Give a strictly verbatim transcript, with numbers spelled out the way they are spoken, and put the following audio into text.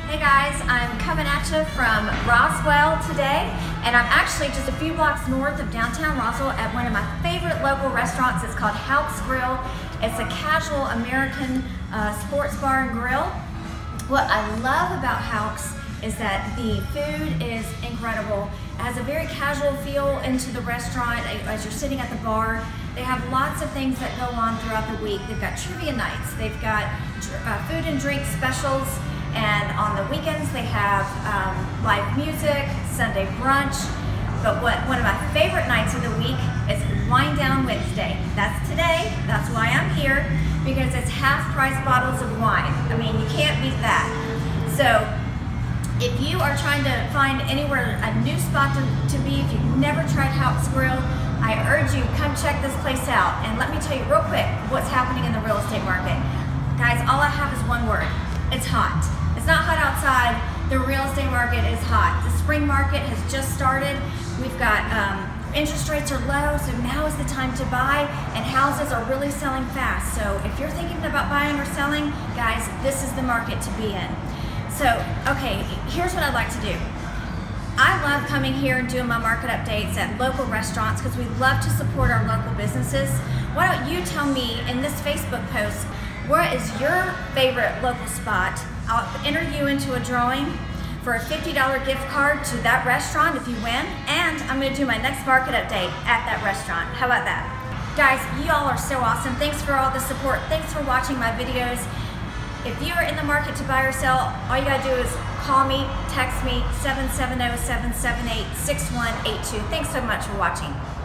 Hey guys, I'm coming at you from Roswell today, and I'm actually just a few blocks north of downtown Roswell at one of my favorite local restaurants. It's called Houck's Grill. It's a casual American uh, sports bar and grill. What I love about Houck's is that the food is incredible. It has a very casual feel into the restaurant as you're sitting at the bar. They have lots of things that go on throughout the week. They've got trivia nights, they've got uh, food and drink specials, and on the weekends they have um, live music, Sunday brunch. But what one of my favorite nights of the week is Wine Down Wednesday. That's today, that's why I'm here, because it's half price bottles of wine. I mean, you can't beat that. So if you are trying to find anywhere, a new spot to, to be, if you've never tried Houck's Grill, I urge you, come check this place out. And let me tell you real quick what's happening in the real estate market. Guys, all I have is one word. It's hot. It's not hot outside. The real estate market is hot. The spring market has just started. We've got um, interest rates are low, so now is the time to buy, and houses are really selling fast. So if you're thinking about buying or selling, guys, this is the market to be in. So, okay, here's what I'd like to do. I love coming here and doing my market updates at local restaurants because we love to support our local businesses. Why don't you tell me in this Facebook post, what is your favorite local spot? I'll enter you into a drawing for a fifty dollar gift card to that restaurant if you win, and I'm going to do my next market update at that restaurant. How about that? Guys, you all are so awesome. Thanks for all the support. Thanks for watching my videos. If you are in the market to buy or sell, all you gotta do is call me, text me, seven seven zero, seven seven eight, six one eight two. Thanks so much for watching.